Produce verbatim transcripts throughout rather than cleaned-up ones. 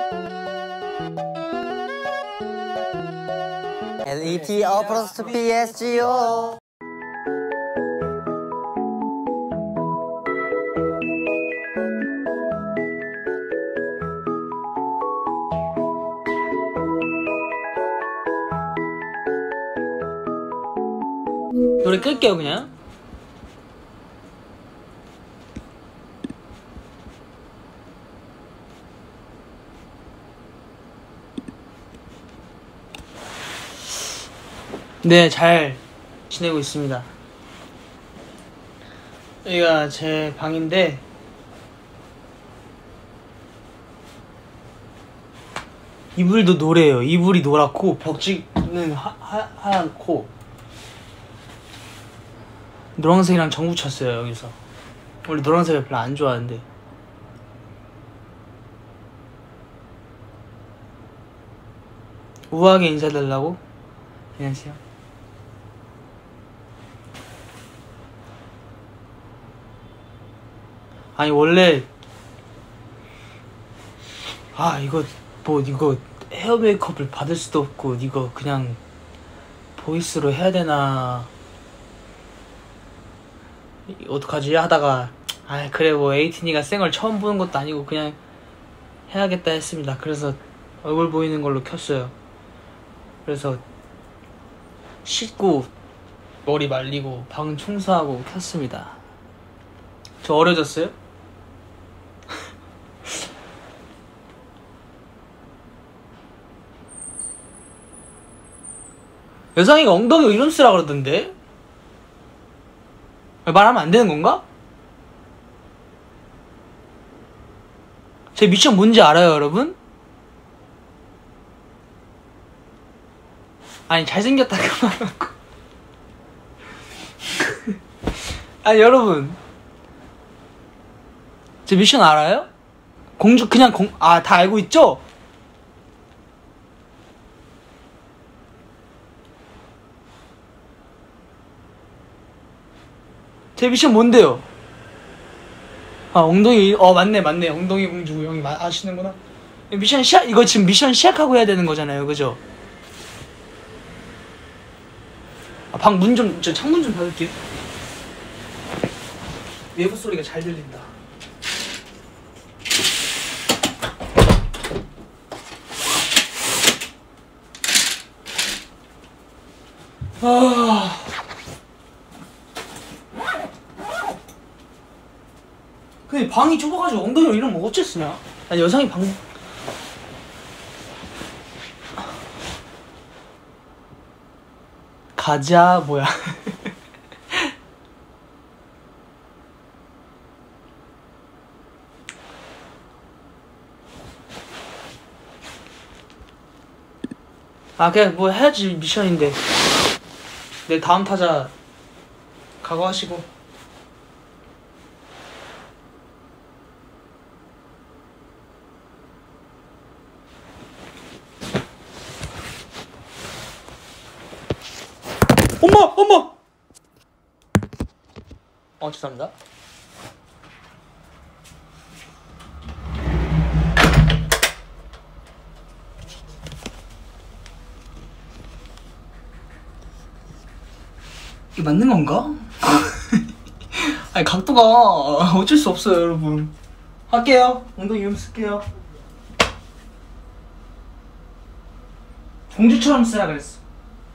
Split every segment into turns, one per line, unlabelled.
엘이티오 플러스 피에스지오.
노래 끌게요 그냥. 네, 잘 지내고 있습니다. 여기가 제 방인데 이불도 노래요. 이불이 노랗고 벽지는 하, 하, 하얗고 노란색이랑 정 붙였어요. 여기서 원래 노란색을 별로 안 좋아하는데 우아하게 인사드리려고. 안녕하세요. 아니 원래 아 이거 뭐 이거 헤어 메이크업을 받을 수도 없고 이거 그냥 보이스로 해야 되나 어떡하지 하다가 아 그래 뭐 에이틴이가 쌩얼 처음 보는 것도 아니고 그냥 해야겠다 했습니다. 그래서 얼굴 보이는 걸로 켰어요. 그래서 씻고 머리 말리고 방 청소하고 켰습니다. 저 어려졌어요? 여상이가 엉덩이 이름 쓰라 그러던데? 말하면 안 되는 건가? 제 미션 뭔지 알아요, 여러분? 아니, 잘생겼다 그만하고. 아니, 여러분. 제 미션 알아요? 공주, 그냥 공, 아, 다 알고 있죠? 제 미션 뭔데요? 아 엉덩이 어 맞네 맞네 엉덩이 공주 형이 마, 아시는구나. 미션 시작 이거 지금 미션 시작하고 해야 되는 거잖아요, 그죠? 아, 방 문 좀 저 창문 좀 닫을게요. 외부 소리가 잘 들린다. 아. 근데 방이 좁아가지고 엉덩이로 이러면 어째 쓰냐? 아니 여상이 방 가자 뭐야? 아 그냥 뭐 해야지 미션인데. 내 다음 타자 각오하시고. 엄마! 엄마! 어 죄송합니다. 이게 맞는 건가? 아니 각도가 어쩔 수 없어요 여러분. 할게요. 엉덩이 이름 쓸게요. 공주처럼 쓰라 그랬어.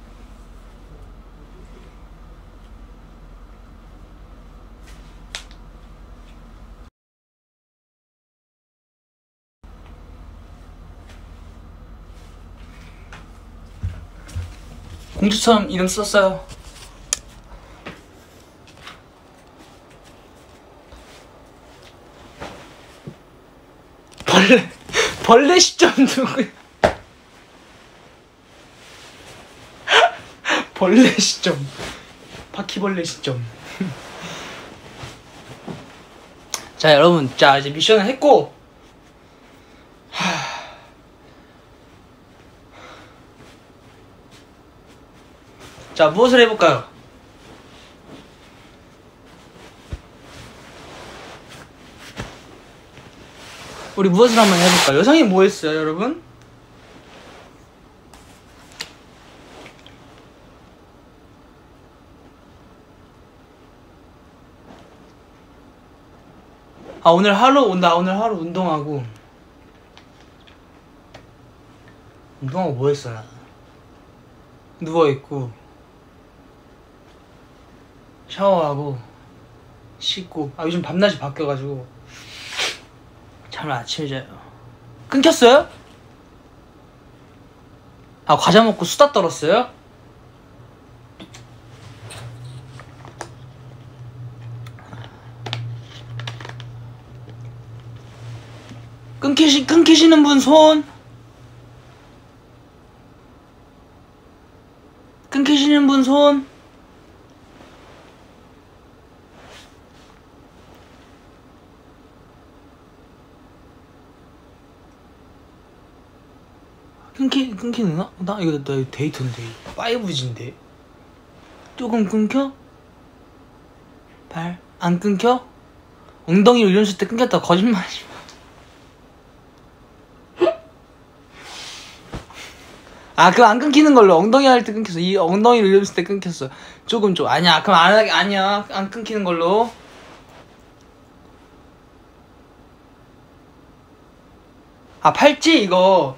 공주처럼 이름 썼어요. 벌레 벌레 시점 누구야? 벌레 시점 바퀴벌레 시점. 자 여러분, 자 이제 미션을 했고 하... 자 무엇을 해볼까요? 우리 무엇을 한번 해볼까요? 여성이 뭐 했어요, 여러분? 아, 오늘 하루, 나 오늘 하루 운동하고. 운동하고 뭐 했어, 나? 누워있고, 샤워하고, 씻고. 아, 요즘 밤낮이 바뀌어가지고, 잠을 아침에 자요. 끊겼어요? 아, 과자 먹고 수다 떨었어요? 끊기시, 끊기시는 분 손? 끊기시는 분 손? 끊기, 끊기나? 나 이거, 나 이거 데이트인데. 파이브지인데. 조금 끊겨? 발? 안 끊겨? 엉덩이를 이랬을 때 끊겼다. 거짓말하지 마. 아, 그럼 안 끊기는 걸로. 엉덩이 할 때 끊겼어. 이 엉덩이를 이랬을 때 끊겼어. 조금 좀. 아니야. 그럼 안 하게, 아니야. 안 끊기는 걸로. 아, 팔찌 이거.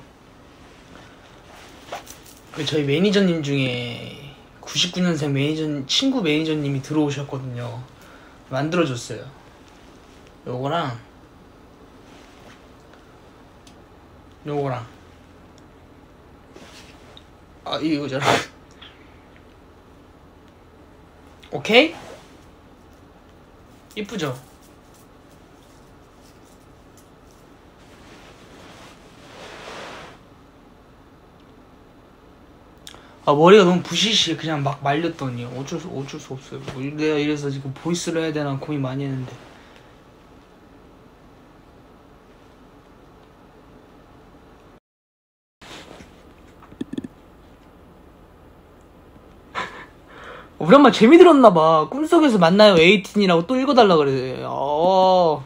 그 저희 매니저님 중에 구십구 년생 매니저, 친구 매니저님이 들어오셨거든요. 만들어줬어요. 요거랑 요거랑 아, 이거잖아. 오케이? 이쁘죠? 아, 머리가 너무 부시시해. 그냥 막 말렸더니 어쩔 수, 어쩔 수 없어요. 뭐 내가 이래서 지금 보이스를 해야 되나 고민 많이 했는데. 우리 엄마 재미 들었나봐. 꿈속에서 만나요 에이틴이라고 또 읽어달라 그래. 어.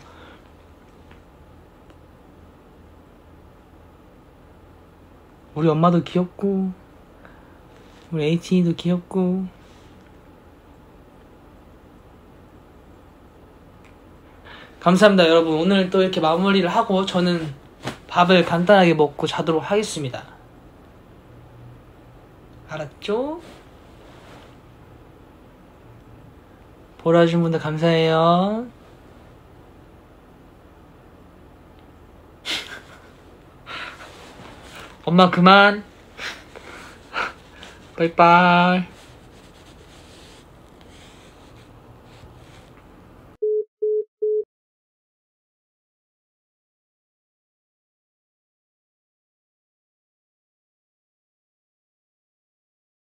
우리 엄마도 귀엽고 우리 에이틴이도 귀엽고. 감사합니다 여러분. 오늘 또 이렇게 마무리를 하고 저는 밥을 간단하게 먹고 자도록 하겠습니다. 알았죠? 보러 와주신 분들 감사해요. 엄마 그만. 빠이빠이.